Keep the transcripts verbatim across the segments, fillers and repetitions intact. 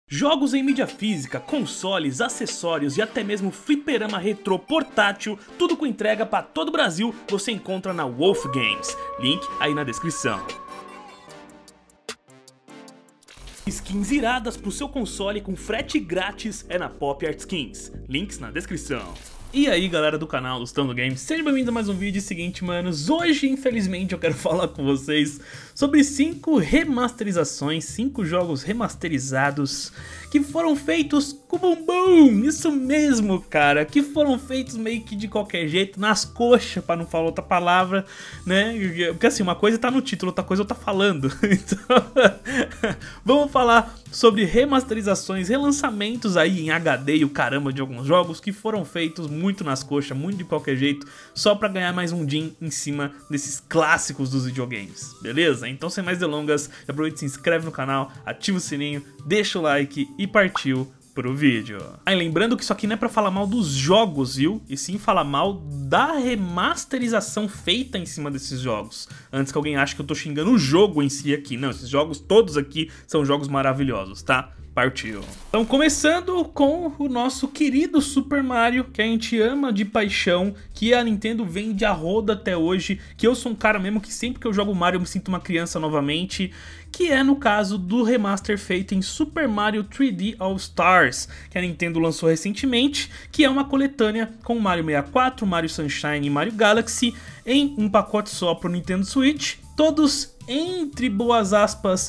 Jogos em mídia física, consoles, acessórios e até mesmo fliperama retrô portátil, tudo com entrega para todo o Brasil, você encontra na Wolf Games. Link aí na descrição. Skins iradas pro seu console com frete grátis é na Pop Art Skins. Links na descrição. E aí galera do canal Lustando Games, sejam bem-vindos a mais um vídeo. Seguinte, manos, hoje infelizmente eu quero falar com vocês sobre cinco remasterizações, cinco jogos remasterizados que foram feitos com bumbum, isso mesmo cara, que foram feitos meio que de qualquer jeito, nas coxas, pra não falar outra palavra, né, porque assim, uma coisa tá no título, outra coisa eu tá falando, então vamos falar sobre remasterizações, relançamentos aí em H D e o caramba de alguns jogos que foram feitos muito nas coxas, muito de qualquer jeito, só pra ganhar mais um din em cima desses clássicos dos videogames, beleza? Então sem mais delongas, aproveita e se inscreve no canal, ativa o sininho, deixa o like e partiu pro vídeo. Aí lembrando que isso aqui não é pra falar mal dos jogos, viu? E sim falar mal da remasterização feita em cima desses jogos. Antes que alguém ache que eu tô xingando o jogo em si aqui. Não, esses jogos todos aqui são jogos maravilhosos, tá? Partiu. Então começando com o nosso querido Super Mario, que a gente ama de paixão, que a Nintendo vende a roda até hoje, que eu sou um cara mesmo que sempre que eu jogo Mario eu me sinto uma criança novamente, que é no caso do remaster feito em Super Mario três D All Stars, que a Nintendo lançou recentemente, que é uma coletânea com Mario sessenta e quatro, Mario Sunshine e Mario Galaxy em um pacote só pro Nintendo Switch, todos entre boas aspas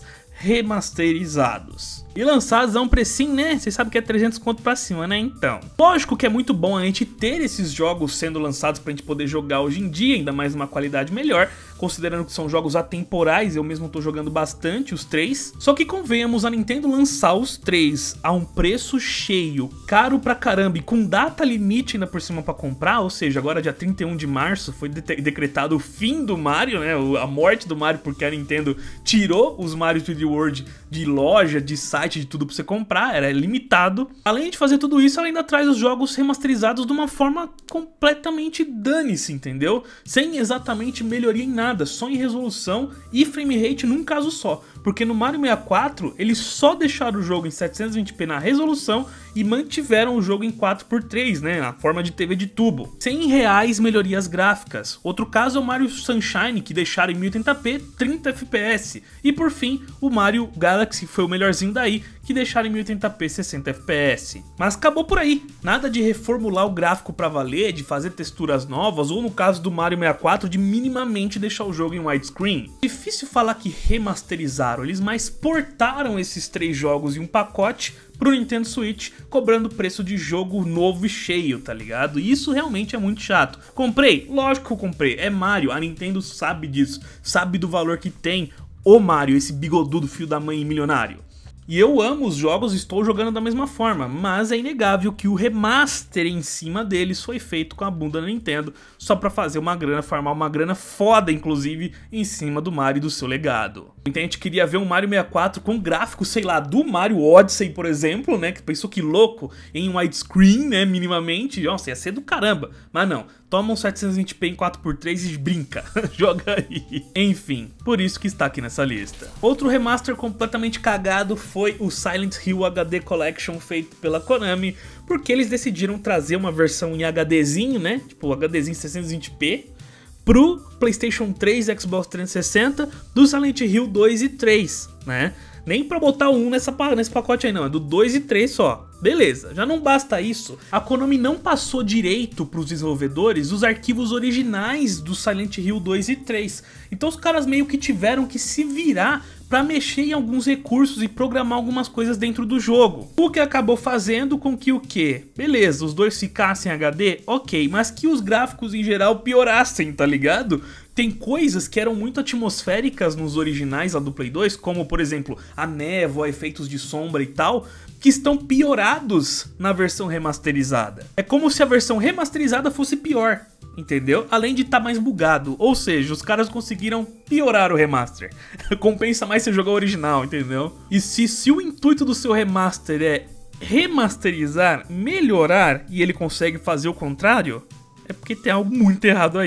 remasterizados. E lançados a um precinho, né? Vocês sabem que é trezentos conto pra cima, né? Então, lógico que é muito bom a gente ter esses jogos sendo lançados pra gente poder jogar hoje em dia, ainda mais numa qualidade melhor, considerando que são jogos atemporais, eu mesmo tô jogando bastante os três. Só que convenhamos, a Nintendo lançar os três a um preço cheio, caro pra caramba e com data limite ainda por cima pra comprar, ou seja, agora dia trinta e um de março foi de decretado o fim do Mario, né? A morte do Mario, porque a Nintendo tirou os Mario três D World de loja, de site, de tudo pra você comprar, era limitado. Além de fazer tudo isso, ela ainda traz os jogos remasterizados de uma forma completamente dane-se, entendeu? Sem exatamente melhoria em nada, só em resolução e frame rate num caso só. Porque no Mario sessenta e quatro, eles só deixaram o jogo em setecentos e vinte p na resolução e mantiveram o jogo em quatro por três, né, na forma de T V de tubo. cem reais melhorias gráficas. Outro caso é o Mario Sunshine, que deixaram em mil e oitenta p, trinta F P S. E por fim, o Mario Galaxy foi o melhorzinho daí, que deixaram em mil e oitenta p, sessenta F P S. Mas acabou por aí. Nada de reformular o gráfico pra valer, de fazer texturas novas, ou no caso do Mario sessenta e quatro, de minimamente deixar o jogo em widescreen. Difícil falar que remasterizaram, eles mais portaram esses três jogos em um pacote pro Nintendo Switch, cobrando preço de jogo novo e cheio, tá ligado? E isso realmente é muito chato. Comprei? Lógico que eu comprei, é Mario, a Nintendo sabe disso, sabe do valor que tem o Mario, esse bigodudo filho da mãe milionário. E eu amo os jogos e estou jogando da mesma forma, mas é inegável que o remaster em cima deles foi feito com a bunda da Nintendo, só pra fazer uma grana, farmar uma grana foda, inclusive, em cima do Mario e do seu legado. Então a gente queria ver um Mario sessenta e quatro com gráfico, sei lá, do Mario Odyssey, por exemplo, né, que pensou que louco, em widescreen, né, minimamente, nossa, ia ser do caramba, mas não. Toma um setecentos e vinte p em quatro por três e brinca, joga aí. Enfim, por isso que está aqui nessa lista. Outro remaster completamente cagado foi o Silent Hill H D Collection feito pela Konami, porque eles decidiram trazer uma versão em HDzinho, né, tipo HDzinho setecentos e vinte p, pro PlayStation três e Xbox trezentos e sessenta do Silent Hill dois e três, né? Nem pra botar o um nessa, nesse pacote aí não, é do dois e três só. Beleza, já não basta isso, a Konami não passou direito para os desenvolvedores os arquivos originais do Silent Hill dois e três. Então os caras meio que tiveram que se virar para mexer em alguns recursos e programar algumas coisas dentro do jogo. O que acabou fazendo com que o quê? Beleza, os dois ficassem H D, ok, mas que os gráficos em geral piorassem, tá ligado? Tem coisas que eram muito atmosféricas nos originais lá do Play dois, como por exemplo a névoa, efeitos de sombra e tal, que estão piorados na versão remasterizada. É como se a versão remasterizada fosse pior, entendeu? Além de estar mais bugado, ou seja, os caras conseguiram piorar o remaster. Compensa mais você jogar o original, entendeu? E se, se o intuito do seu remaster é remasterizar, melhorar, e ele consegue fazer o contrário, é porque tem algo muito errado aí.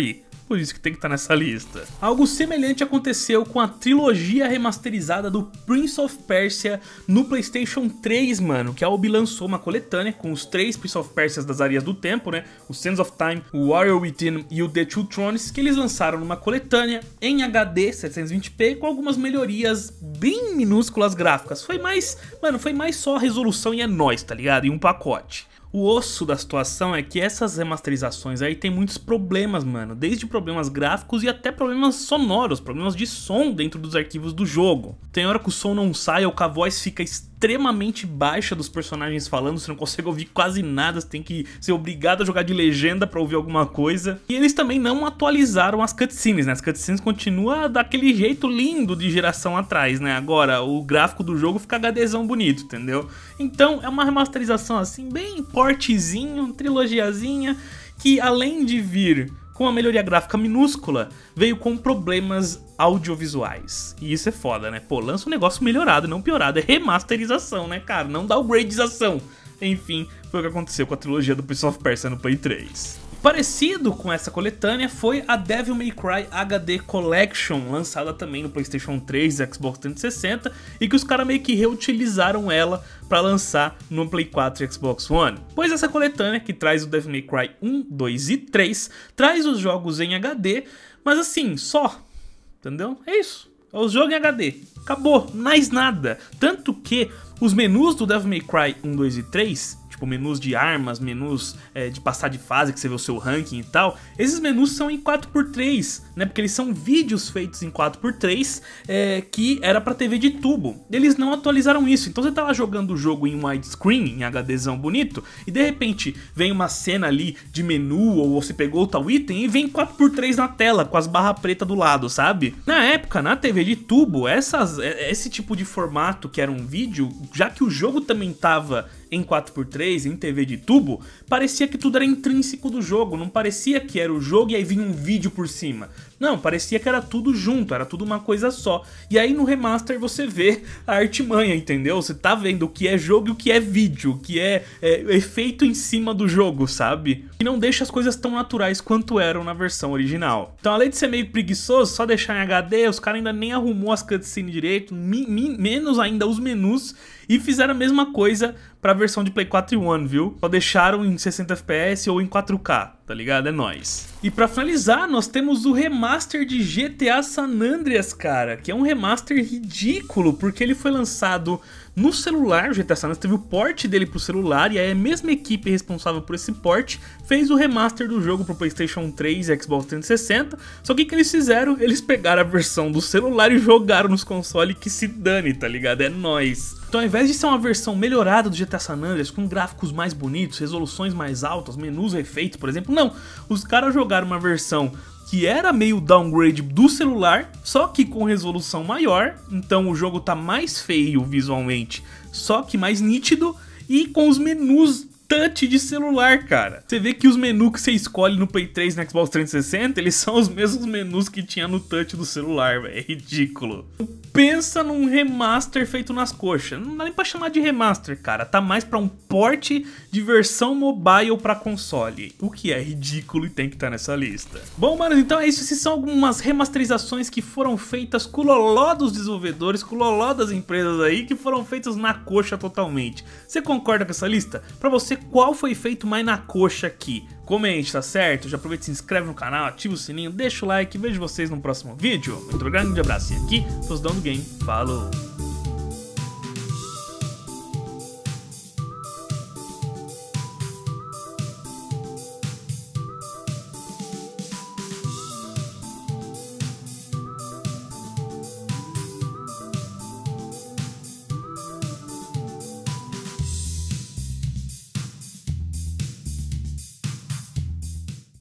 por isso que tem que estar nessa lista. Algo semelhante aconteceu com a trilogia remasterizada do Prince of Persia no PlayStation três, mano, que a Ubi lançou uma coletânea com os três Prince of Persias das Áreas do Tempo, né, o Sands of Time, o Warrior Within e o The Two Thrones, que eles lançaram numa coletânea em H D setecentos e vinte p com algumas melhorias bem minúsculas gráficas. Foi mais, mano, foi mais só a resolução e é nóis, tá ligado? E um pacote. O osso da situação é que essas remasterizações aí tem muitos problemas, mano. Desde problemas gráficos e até problemas sonoros, problemas de som dentro dos arquivos do jogo. Tem hora que o som não sai ou que a voz fica extremamente baixa dos personagens falando, você não consegue ouvir quase nada, você tem que ser obrigado a jogar de legenda pra ouvir alguma coisa. E eles também não atualizaram as cutscenes, né? As cutscenes continuam daquele jeito lindo de geração atrás, né? Agora, o gráfico do jogo fica HDzão bonito, entendeu? Então, é uma remasterização assim, bem portezinho, trilogiazinha, que além de vir com uma melhoria gráfica minúscula, veio com problemas audiovisuais. E isso é foda, né? Pô, lança um negócio melhorado, não piorado. É remasterização, né, cara? Não downgradização. Enfim, foi o que aconteceu com a trilogia do Prince of Persia no Play três. Parecido com essa coletânea foi a Devil May Cry H D Collection, lançada também no PlayStation três e Xbox trezentos e sessenta, e que os caras meio que reutilizaram ela para lançar no Play quatro e Xbox One. Pois essa coletânea, que traz o Devil May Cry um, dois e três, traz os jogos em H D, mas assim, só, entendeu? É isso, é os jogos em H D, acabou, mais nada. Tanto que os menus do Devil May Cry um, dois e três, tipo menus de armas, menus é, de passar de fase, que você vê o seu ranking e tal, esses menus são em quatro por três, né, porque eles são vídeos feitos em quatro por três, é, que era pra T V de tubo. Eles não atualizaram isso, então você tá lá jogando o jogo em widescreen, em HDzão bonito, e de repente vem uma cena ali de menu, ou você pegou tal item e vem quatro por três na tela, com as barras pretas do lado, sabe? Na época, na T V de tubo, essas, esse tipo de formato que era um vídeo, já que o jogo também tava em quatro por três, em T V de tubo, parecia que tudo era intrínseco do jogo, não parecia que era o jogo e aí vinha um vídeo por cima. Não, parecia que era tudo junto, era tudo uma coisa só. E aí no remaster você vê a artimanha, entendeu? Você tá vendo o que é jogo e o que é vídeo, o que é, é efeito em cima do jogo, sabe? E não deixa as coisas tão naturais quanto eram na versão original. Então, além de ser meio preguiçoso, só deixar em H D, os caras ainda nem arrumou as cutscenes direito, mi, mi, menos ainda os menus, e fizeram a mesma coisa pra versão de Play quatro e One, viu? Só deixaram em sessenta F P S ou em quatro K, tá ligado? É nóis. E pra finalizar, nós temos o remaster de G T A San Andreas, cara, que é um remaster ridículo, porque ele foi lançado no celular. O G T A San Andreas teve o port dele pro celular, e aí a mesma equipe responsável por esse port fez o remaster do jogo pro PlayStation três e Xbox trezentos e sessenta, só que o que eles fizeram? Eles pegaram a versão do celular e jogaram nos consoles, que se dane, tá ligado? É nóis. Então, ao invés de ser uma versão melhorada do G T A San Andreas, com gráficos mais bonitos, resoluções mais altas, menus refeitos, por exemplo, não, os caras jogaram uma versão que era meio downgrade do celular, só que com resolução maior, então o jogo tá mais feio visualmente, só que mais nítido, e com os menus touch de celular, cara. Você vê que os menus que você escolhe no Play três e no Xbox trezentos e sessenta, eles são os mesmos menus que tinha no touch do celular, velho. É ridículo. Pensa num remaster feito nas coxas. Não dá nem pra chamar de remaster, cara. Tá mais pra um port de versão mobile pra console, o que é ridículo e tem que estar nessa lista. Bom, manos, então é isso. Essas são algumas remasterizações que foram feitas com o loló dos desenvolvedores, com o loló das empresas aí, que foram feitas na coxa totalmente. Você concorda com essa lista? Pra você, qual foi feito mais na coxa aqui? Comente, tá certo? Já aproveita e se inscreve no canal, ativa o sininho, deixa o like, vejo vocês no próximo vídeo. Muito grande abraço e aqui, Tosdão do Game, falou!